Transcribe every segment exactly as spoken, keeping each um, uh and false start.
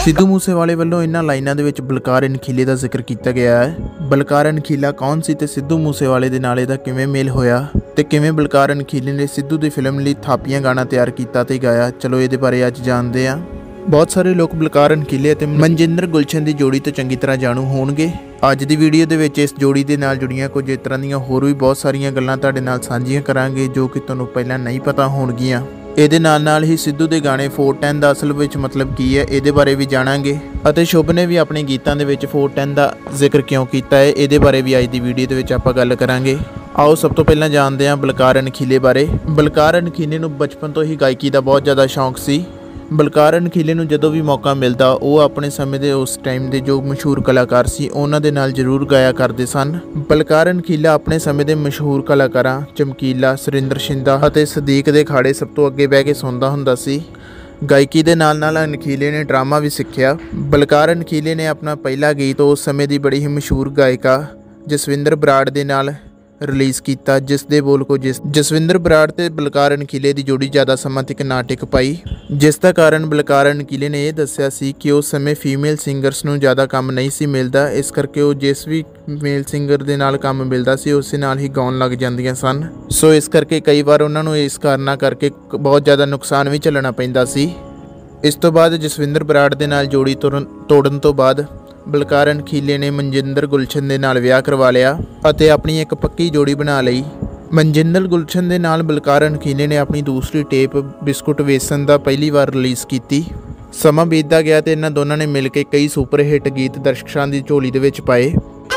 सिद्धू मूसेवाले ਵੱਲੋਂ इन्हां ਲਾਈਨਾਂ ਦੇ ਵਿੱਚ ਬਲਕਾਰ ਅਣਖੀਲੇ ਦਾ ਜ਼ਿਕਰ ਕੀਤਾ ਗਿਆ ਹੈ। ਬਲਕਾਰ ਅਣਖੀਲਾ ਕੌਣ ਸੀ ਤੇ ਸਿੱਧੂ ਮੂਸੇਵਾਲੇ ਦੇ ਨਾਲ ਇਹਦਾ ਕਿਵੇਂ ਮੇਲ ਹੋਇਆ ਤੇ ਕਿਵੇਂ ਬਲਕਾਰ ਅਣਖੀਲੇ ਨੇ ਸਿੱਧੂ ਦੀ ਫਿਲਮ ਲਈ ਥਾਪੀਆਂ ਗਾਣਾ ਤਿਆਰ ਕੀਤਾ ਤੇ ਗਾਇਆ, ਚਲੋ ਇਹਦੇ ਬਾਰੇ ਅੱਜ ਜਾਣਦੇ ਹਾਂ। बहुत सारे लोग बलकार अणखीले ते मनजिंदर गुलशन की जोड़ी तो चंगी तरह जाणू होणगे। अज की वीडियो दे विच इस जोड़ी दे नाल जुड़ियां कुछ इस तरह दीयां होर भी बहुत सारियां गल्लां तुहाडे नाल सांझीआं करांगे जो कि तुहानूं पहलां नहीं पता होणगीआं। ਇਹਦੇ ਨਾਲ ਨਾਲ ਹੀ ਸਿੱਧੂ ਦੇ ਗਾਣੇ फोर टेन ਦਾ ਅਸਲ ਵਿੱਚ ਮਤਲਬ ਕੀ ਹੈ ਇਹਦੇ ਬਾਰੇ ਵੀ ਜਾਣਾਂਗੇ ਅਤੇ ਸ਼ੁਭ ਨੇ ਵੀ ਆਪਣੇ ਗੀਤਾਂ ਦੇ ਵਿੱਚ फोर टेन ਦਾ ਜ਼ਿਕਰ ਕਿਉਂ ਕੀਤਾ ਹੈ ਇਹਦੇ ਬਾਰੇ ਵੀ ਅੱਜ ਦੀ ਵੀਡੀਓ ਦੇ ਵਿੱਚ ਆਪਾਂ ਗੱਲ ਕਰਾਂਗੇ। ਆਓ ਸਭ ਤੋਂ ਪਹਿਲਾਂ ਜਾਣਦੇ ਹਾਂ ਬਲਕਾਰ ਅਣਖੀਲੇ ਬਾਰੇ। ਬਲਕਾਰ ਅਣਖੀਲੇ ਨੂੰ ਬਚਪਨ ਤੋਂ ਹੀ ਗਾਇਕੀ ਦਾ ਬਹੁਤ ਜ਼ਿਆਦਾ ਸ਼ੌਂਕ ਸੀ। ਬਲਕਾਰ ਅਣਖੀਲੇ ਨੂੰ ਜਦੋਂ ਵੀ ਮੌਕਾ ਮਿਲਦਾ ਉਹ ਆਪਣੇ ਸਮੇਂ ਦੇ ਉਸ ਟਾਈਮ ਦੇ ਜੋ ਮਸ਼ਹੂਰ ਕਲਾਕਾਰ ਸੀ ਉਹਨਾਂ ਦੇ ਨਾਲ ਜ਼ਰੂਰ ਗਾਇਆ ਕਰਦੇ ਸਨ। ਬਲਕਾਰ ਅਣਖੀਲਾ ਆਪਣੇ ਸਮੇਂ ਦੇ ਮਸ਼ਹੂਰ ਕਲਾਕਾਰਾਂ ਚਮਕੀਲਾ, ਸੁਰਿੰਦਰ ਸ਼ਿੰਦਾ ਅਤੇ ਸਦੀਕ ਦੇ ਖਾੜੇ ਸਭ ਤੋਂ ਅੱਗੇ ਬਹਿ ਕੇ ਸੁਣਦਾ ਹੁੰਦਾ ਸੀ। ਗਾਇਕੀ ਦੇ ਨਾਲ ਨਾਲ ਅਣਖੀਲੇ ਨੇ ਡਰਾਮਾ ਵੀ ਸਿੱਖਿਆ। ਬਲਕਾਰ ਅਣਖੀਲੇ ਨੇ ਆਪਣਾ ਪਹਿਲਾ ਗੀਤ ਉਸ ਸਮੇਂ ਦੀ ਬੜੀ ਹੀ ਮਸ਼ਹੂਰ ਗਾਇਕਾ ਜਸਵਿੰਦਰ ਬਰਾੜ ਦੇ ਨਾਲ रिलीज़ किया, जिस दे बोल को जिस जसविंदर बराड़ ते बलकार अणखीले की जोड़ी ज़्यादा समा तक ना टिक पाई, जिसका कारण बलकार अणखीले ने यह दस्सिया सी कि उस समय फीमेल सिंगरस नूं ज़्यादा काम नहीं सी मिलता, इस करके वो जिस भी मेल सिंगर दे नाल काम मिलता सी उस नाल ही गाउण लग जांदियां सन। सो इस करके कई बार उन्हां नूं इस कारना करके बहुत ज़्यादा नुकसान भी झल्लना पैंदा सी। इस तो बाद जसविंदर बराड़ दे नाल जोड़ी तोड़न तो बाद बलकार अणखीले ने मनजिंदर गुलशन दे नाल विआह करवा लिया ਅਤੇ ਆਪਣੀ ਇੱਕ ਪੱਕੀ ਜੋੜੀ ਬਣਾ ਲਈ। मनजिंदर गुलशन ਦੇ ਨਾਲ ਬਲਕਾਰ ਅਣਖੀਲੇ ਨੇ ਆਪਣੀ ਦੂਸਰੀ ਟੇਪ ਬਿਸਕੁਟ ਵੇਸਣ ਦਾ ਪਹਿਲੀ ਵਾਰ ਰਿਲੀਜ਼ ਕੀਤੀ। ਸਮਾਂ ਬੀਤਦਾ ਗਿਆ ਤੇ ਇਹਨਾਂ ਦੋਨਾਂ ਨੇ ਮਿਲ ਕੇ ਕਈ ਸੁਪਰ ਹਿੱਟ ਗੀਤ ਦਰਸ਼ਕਾਂ ਦੀ ਝੋਲੀ ਦੇ ਵਿੱਚ ਪਾਏ।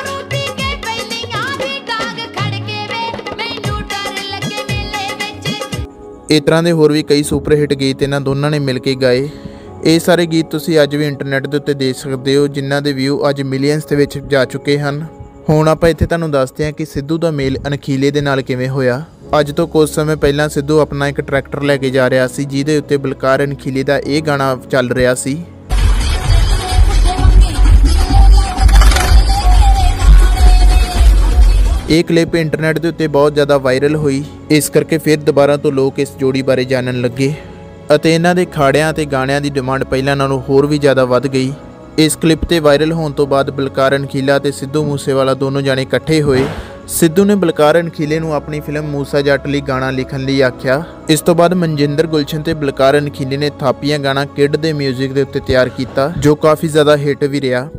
ਇਸ ਤਰ੍ਹਾਂ ਦੇ ਹੋਰ ਵੀ ਕਈ ਸੁਪਰ ਹਿੱਟ ਗੀਤ ਇਹਨਾਂ ਦੋਨਾਂ ਨੇ ਮਿਲ ਕੇ ਗਾਏ। ਇਹ ਸਾਰੇ ਗੀਤ ਤੁਸੀਂ ਅੱਜ ਵੀ ਇੰਟਰਨੈਟ ਦੇ ਉੱਤੇ ਦੇਖ ਸਕਦੇ ਹੋ ਜਿਨ੍ਹਾਂ ਦੇ ਵਿਊ ਅੱਜ ਮਿਲੀਅਨਸ ਦੇ ਵਿੱਚ ਜਾ ਚੁੱਕੇ ਹਨ। ਹੁਣ ਆਪਾਂ ਇੱਥੇ ਤੁਹਾਨੂੰ ਦੱਸਦੇ ਹਾਂ ਕਿ ਸਿੱਧੂ ਦਾ ਮੇਲ ਅਣਖੀਲੇ ਦੇ ਨਾਲ ਕਿਵੇਂ ਹੋਇਆ। ਅੱਜ ਤੋਂ ਕੁਝ ਸਮੇਂ ਪਹਿਲਾਂ ਸਿੱਧੂ ਆਪਣਾ ਇੱਕ ਟਰੈਕਟਰ ਲੈ ਕੇ ਜਾ ਰਿਹਾ ਸੀ ਜਿਹਦੇ ਉੱਤੇ ਬਲਕਾਰ ਅਣਖੀਲੇ ਦਾ ਇਹ ਗਾਣਾ ਚੱਲ ਰਿਹਾ ਸੀ। ਇਹ ਕਲਿੱਪ ਇੰਟਰਨੈਟ ਦੇ ਉੱਤੇ ਬਹੁਤ ਜ਼ਿਆਦਾ ਵਾਇਰਲ ਹੋਈ, ਇਸ ਕਰਕੇ ਫਿਰ ਦੁਬਾਰਾ ਤੋਂ ਲੋਕ ਇਸ ਜੋੜੀ ਬਾਰੇ ਜਾਣਨ ਲੱਗੇ ਅਤੇ ਇਹਨਾਂ ਦੇ ਖਾੜਿਆਂ ਅਤੇ ਗਾਣਿਆਂ ਦੀ ਡਿਮਾਂਡ ਪਹਿਲਾਂ ਨਾਲੋਂ ਹੋਰ ਵੀ ਜ਼ਿਆਦਾ ਵੱਧ ਗਈ। ਇਸ ਕਲਿੱਪ ਤੇ ਵਾਇਰਲ ਹੋਣ ਤੋਂ ਬਾਅਦ ਬਲਕਾਰ ਅਣਖੀਲਾ ਤੇ ਸਿੱਧੂ ਮੂਸੇਵਾਲਾ ਦੋਨੋਂ ਜਾਣੇ ਇਕੱਠੇ ਹੋਏ। ਸਿੱਧੂ ਨੇ ਬਲਕਾਰ ਅਣਖੀਲੇ ਨੂੰ ਆਪਣੀ ਫਿਲਮ ਮੂਸਾ ਜੱਟ ਲਈ ਗਾਣਾ ਲਿਖਣ ਲਈ ਆਖਿਆ। ਇਸ ਤੋਂ ਬਾਅਦ ਮਨਜਿੰਦਰ ਗੁਲਸ਼ਨ ਤੇ ਬਲਕਾਰ ਅਣਖੀਲੇ ਨੇ ਥਾਪੀਆਂ ਗਾਣਾ ਕਿਡ ਦੇ ਮਿਊਜ਼ਿਕ ਦੇ ਉੱਤੇ ਤਿਆਰ ਕੀਤਾ ਜੋ ਕਾਫੀ ਜ਼ਿਆਦਾ ਹਿੱਟ ਵੀ ਰਿਹਾ।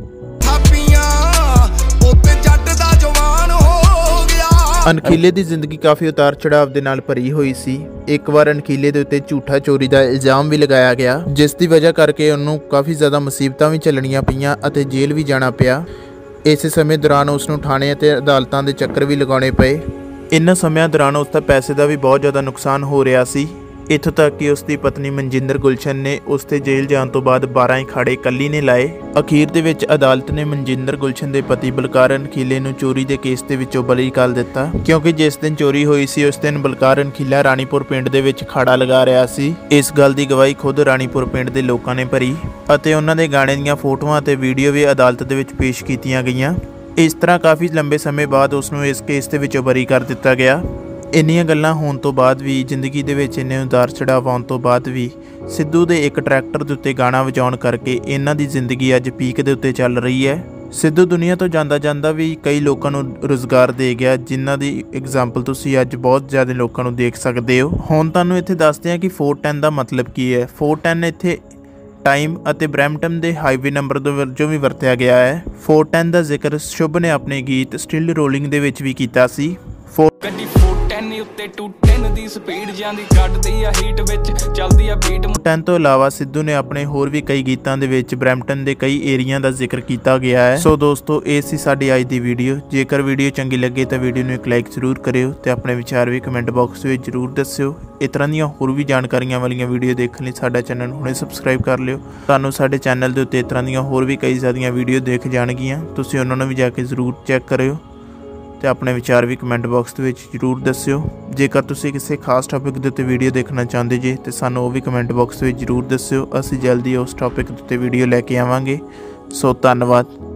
ਅਣਖੀਲੇ ਦੀ ਜ਼ਿੰਦਗੀ ਕਾਫੀ ਉਤਾਰ ਚੜਾਵ ਦੇ ਨਾਲ ਭਰੀ ਹੋਈ ਸੀ। ਇੱਕ ਵਾਰ ਅਣਖੀਲੇ ਦੇ ਉੱਤੇ ਝੂਠਾ ਚੋਰੀ ਦਾ ਇਲਜ਼ਾਮ ਵੀ ਲਗਾਇਆ ਗਿਆ ਜਿਸ ਦੀ ਵਜ੍ਹਾ ਕਰਕੇ ਉਹਨੂੰ ਕਾਫੀ ਜ਼ਿਆਦਾ ਮੁਸੀਬਤਾਂ ਵੀ ਝੱਲਣੀਆਂ ਪਈਆਂ ਅਤੇ ਜੇਲ੍ਹ ਵੀ ਜਾਣਾ ਪਿਆ। ਇਸੇ ਸਮੇਂ ਦੌਰਾਨ ਉਸ ਨੂੰ ਥਾਣੇ ਅਤੇ ਅਦਾਲਤਾਂ ਦੇ ਚੱਕਰ ਵੀ ਲਗਾਉਣੇ ਪਏ। ਇਨ੍ਹਾਂ ਸਮਿਆਂ ਦੌਰਾਨ ਉਸ ਦਾ ਪੈਸੇ ਦਾ ਵੀ ਬਹੁਤ ਜ਼ਿਆਦਾ ਨੁਕਸਾਨ ਹੋ ਰਿਹਾ ਸੀ। ਇੱਥੋਂ ਤੱਕ ਕਿ ਉਸ ਦੀ ਪਤਨੀ ਮਨਜਿੰਦਰ ਗੁਲਸ਼ਨ ਨੇ ਉਸ 'ਤੇ ਜੇਲ੍ਹ ਜਾਣ ਤੋਂ ਬਾਅਦ ਬਾਰਾਂ ਹੀ ਖਾੜੇ ਇਕੱਲੀ ਨੇ ਲਾਏ। ਅਖੀਰ ਦੇ ਵਿੱਚ ਅਦਾਲਤ ਨੇ ਮਨਜਿੰਦਰ ਗੁਲਸ਼ਨ ਦੇ ਪਤੀ ਬਲਕਾਰ ਅਣਖੀਲੇ ਨੂੰ ਚੋਰੀ ਦੇ ਕੇਸ ਦੇ ਵਿੱਚੋਂ ਬਰੀ ਕਰ ਦਿੱਤਾ ਕਿਉਂਕਿ ਜਿਸ ਦਿਨ ਚੋਰੀ ਹੋਈ ਸੀ ਉਸ ਦਿਨ ਬਲਕਾਰ ਅਣਖੀਲਾ ਰਾਣੀਪੁਰ ਪਿੰਡ ਦੇ ਵਿੱਚ ਖਾੜਾ ਲਗਾ ਰਿਹਾ ਸੀ। ਇਸ ਗੱਲ ਦੀ ਗਵਾਹੀ ਖੁਦ ਰਾਣੀਪੁਰ ਪਿੰਡ ਦੇ ਲੋਕਾਂ ਨੇ ਭਰੀ ਅਤੇ ਉਹਨਾਂ ਦੇ ਗਾਣੇ ਦੀਆਂ ਫੋਟੋਆਂ ਅਤੇ ਵੀਡੀਓ ਵੀ ਅਦਾਲਤ ਦੇ ਵਿੱਚ ਪੇਸ਼ ਕੀਤੀਆਂ ਗਈਆਂ। ਇਸ ਤਰ੍ਹਾਂ ਕਾਫੀ ਲੰਬੇ ਸਮੇਂ ਬਾਅਦ ਉਸ ਨੂੰ ਇਸ ਕੇਸ ਦੇ ਵਿੱਚੋਂ ਬਰੀ ਕਰ ਦਿੱਤਾ ਗਿਆ। ਇੰਨੀਆਂ ਗੱਲਾਂ ਹੋਣ ਤੋਂ ਬਾਅਦ ਵੀ ਜ਼ਿੰਦਗੀ ਦੇ ਵਿੱਚ ਇੰਨੇ ਉਤਾਰ ਚੜਾਵ ਆਉਣ ਤੋਂ ਬਾਅਦ ਵੀ ਸਿੱਧੂ ਦੇ ਇੱਕ ਟਰੈਕਟਰ ਦੇ ਉੱਤੇ ਗਾਣਾ ਵਜਾਉਣ ਕਰਕੇ ਇਹਨਾਂ ਦੀ ਜ਼ਿੰਦਗੀ ਅੱਜ ਪੀਕ ਦੇ ਉੱਤੇ ਚੱਲ ਰਹੀ ਹੈ। ਸਿੱਧੂ ਦੁਨੀਆ ਤੋਂ ਜਾਂਦਾ ਜਾਂਦਾ ਵੀ ਕਈ ਲੋਕਾਂ ਨੂੰ ਰੁਜ਼ਗਾਰ ਦੇ ਗਿਆ ਜਿਨ੍ਹਾਂ ਦੀ ਐਗਜ਼ਾਮਪਲ ਤੁਸੀਂ ਅੱਜ ਬਹੁਤ ਜ਼ਿਆਦਾ ਲੋਕਾਂ ਨੂੰ ਦੇਖ ਸਕਦੇ ਹੋ। ਹੁਣ ਤੁਹਾਨੂੰ ਇੱਥੇ ਦੱਸਦੇ ਹਾਂ ਕਿ फोर टेन ਦਾ ਮਤਲਬ ਕੀ ਹੈ। फोर टेन ਇੱਥੇ ਟਾਈਮ ਅਤੇ ਬਰੈਂਪਟਨ ਦੇ ਹਾਈਵੇ ਨੰਬਰ ਦੇ ਵਜੋਂ ਵੀ ਵਰਤਿਆ ਗਿਆ ਹੈ। फोर टेन ਦਾ ਜ਼ਿਕਰ ਸ਼ੁਭ ਨੇ ਆਪਣੇ ਗੀਤ ਸਟਿਲ ਰੋਲਿੰਗ ਦੇ ਵਿੱਚ ਵੀ ਕੀਤਾ ਸੀ। टेन तो इलावा सिद्धू ने अपने होर भी कई गीतों के विच ब्रैम्पटन के कई एरिया का जिक्र किया गया है। सो दोस्तों ये सी साडी अज दी वीडियो। जेकर वीडियो चंगी लगे तो वीडियो में एक लाइक जरूर करियो ते अपने विचार भी कमेंट बॉक्स में जरूर दस्सियो। इस तरह दी होर भी जानकारियां वालियां वीडियो देखने लिए साडा चैनल हुणे सबसक्राइब कर लियो। तुहानूं साडे चैनल के उत्ते इस तरह दी होर भी कई ज़्यादा वीडियो देख जाणगियां, तुसीं उन्हां नूं भी जाके जरूर चैक करियो ਤੇ ਆਪਣੇ ਵਿਚਾਰ ਵੀ ਕਮੈਂਟ ਬਾਕਸ ਦੇ ਵਿੱਚ ਜ਼ਰੂਰ ਦੱਸਿਓ। ਜੇਕਰ ਤੁਸੀਂ ਕਿਸੇ ਖਾਸ ਟੌਪਿਕ ਦੇ ਉੱਤੇ ਵੀਡੀਓ ਦੇਖਣਾ ਚਾਹੁੰਦੇ ਜੇ ਤੇ ਸਾਨੂੰ ਉਹ ਵੀ ਕਮੈਂਟ ਬਾਕਸ ਵਿੱਚ ਜ਼ਰੂਰ ਦੱਸਿਓ। ਅਸੀਂ ਜਲਦੀ ਉਸ ਟੌਪਿਕ ਦੇ ਉੱਤੇ ਵੀਡੀਓ ਲੈ ਕੇ ਆਵਾਂਗੇ। ਸੋ ਧੰਨਵਾਦ।